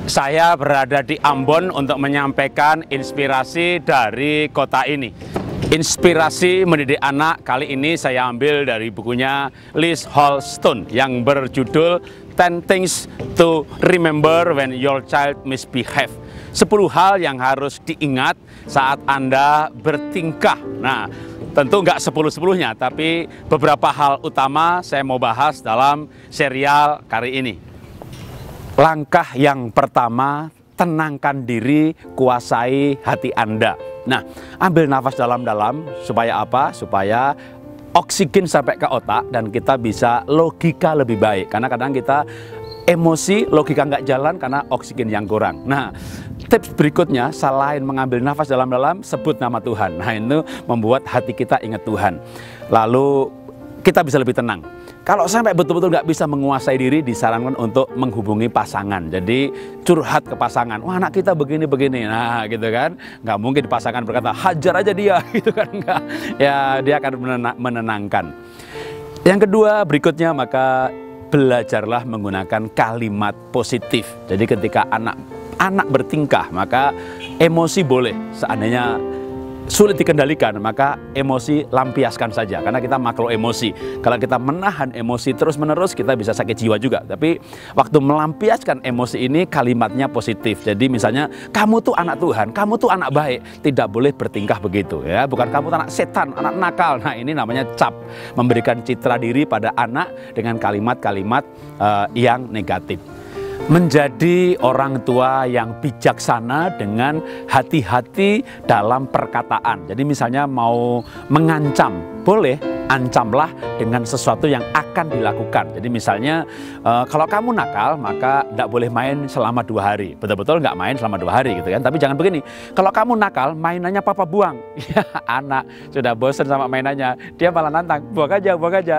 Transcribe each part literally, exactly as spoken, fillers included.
Saya berada di Ambon untuk menyampaikan inspirasi dari kota ini. Inspirasi mendidik anak kali ini saya ambil dari bukunya Liz Holstone yang berjudul ten Things to Remember When Your Child Misbehave. sepuluh hal yang harus diingat saat Anda bertingkah. Nah, tentu nggak sepuluh-sepuluhnya, tapi beberapa hal utama saya mau bahas dalam serial kali ini. Langkah yang pertama, tenangkan diri, kuasai hati Anda. Nah, ambil nafas dalam-dalam supaya apa? Supaya oksigen sampai ke otak dan kita bisa logika lebih baik. Karena kadang kita emosi, logika nggak jalan karena oksigen yang kurang. Nah, tips berikutnya, selain mengambil nafas dalam-dalam, sebut nama Tuhan. Nah, itu membuat hati kita ingat Tuhan. Lalu kita bisa lebih tenang. Kalau sampai betul-betul nggak bisa menguasai diri, disarankan untuk menghubungi pasangan. Jadi curhat ke pasangan, wah anak kita begini-begini, nah gitu kan. Nggak mungkin pasangan berkata, hajar aja dia, gitu kan. Nggak. Ya, dia akan menenangkan. Yang kedua, berikutnya, maka belajarlah menggunakan kalimat positif. Jadi ketika anak anak bertingkah, maka emosi boleh. Seandainya sulit dikendalikan, maka emosi lampiaskan saja, karena kita makro emosi. Kalau kita menahan emosi terus-menerus, kita bisa sakit jiwa juga. Tapi waktu melampiaskan emosi ini, kalimatnya positif. Jadi misalnya, kamu tuh anak Tuhan, kamu tuh anak baik, tidak boleh bertingkah begitu ya. Bukan kamu tuh anak setan, anak nakal. Nah, ini namanya cap, memberikan citra diri pada anak dengan kalimat-kalimat uh, yang negatif. Menjadi orang tua yang bijaksana dengan hati-hati dalam perkataan. Jadi misalnya mau mengancam, boleh, ancamlah dengan sesuatu yang akan dilakukan. Jadi misalnya uh, kalau kamu nakal, maka tidak boleh main selama dua hari. Betul-betul nggak main selama dua hari gitu kan. Tapi jangan begini, kalau kamu nakal, mainannya papa buang. Ya, anak sudah bosan sama mainannya, dia malah nantang, buang aja, buang aja.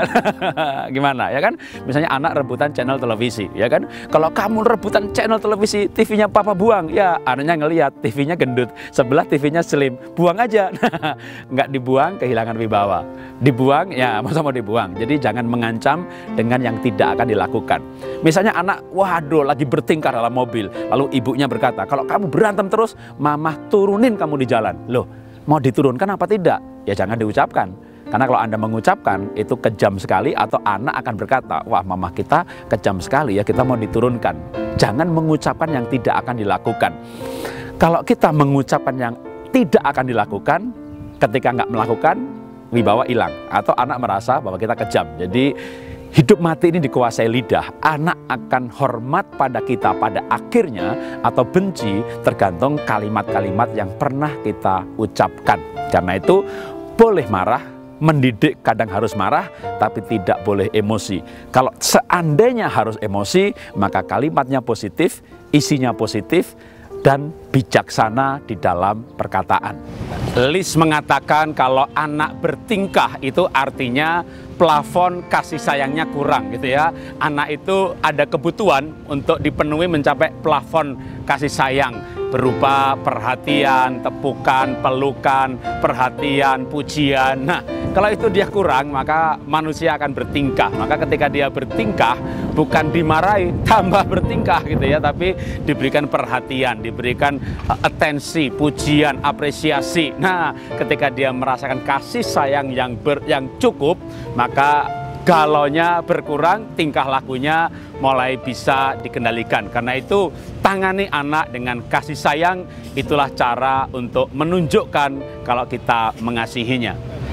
Gimana ya kan? Misalnya anak rebutan channel televisi, ya kan? Kalau kamu rebutan channel televisi, T V-nya papa buang, ya anaknya ngelihat T V-nya gendut, sebelah T V-nya slim, buang aja. Nggak dibuang, kehilangan wibawa. Dibuang, ya masa mau dibuang. Jadi jangan mengancam dengan yang tidak akan dilakukan. Misalnya anak, waduh lagi bertingkah dalam mobil, lalu ibunya berkata, kalau kamu berantem terus, mamah turunin kamu di jalan. Loh, mau diturunkan apa tidak? Ya jangan diucapkan. Karena kalau Anda mengucapkan, itu kejam sekali, atau anak akan berkata, wah mamah kita kejam sekali ya, kita mau diturunkan. Jangan mengucapkan yang tidak akan dilakukan. Kalau kita mengucapkan yang tidak akan dilakukan, ketika nggak melakukan, wibawa hilang, atau anak merasa bahwa kita kejam. Jadi hidup mati ini dikuasai lidah. Anak akan hormat pada kita pada akhirnya atau benci tergantung kalimat-kalimat yang pernah kita ucapkan. Karena itu boleh marah, mendidik kadang harus marah, tapi tidak boleh emosi. Kalau seandainya harus emosi, maka kalimatnya positif, isinya positif, dan bijaksana di dalam perkataan. Liz mengatakan kalau anak bertingkah itu artinya plafon kasih sayangnya kurang gitu ya. Anak itu ada kebutuhan untuk dipenuhi mencapai plafon kasih sayang berupa perhatian, tepukan, pelukan, perhatian, pujian. Nah, kalau itu dia kurang, maka manusia akan bertingkah. Maka ketika dia bertingkah, bukan dimarahi, tambah bertingkah gitu ya, tapi diberikan perhatian, diberikan atensi, pujian, apresiasi. Nah, ketika dia merasakan kasih sayang yang ber, yang cukup, maka galaunya berkurang, tingkah lakunya mulai bisa dikendalikan. Karena itu, tangani anak dengan kasih sayang, itulah cara untuk menunjukkan kalau kita mengasihinya.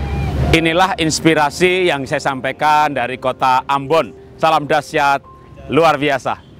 Inilah inspirasi yang saya sampaikan dari kota Ambon. Salam dahsyat luar biasa.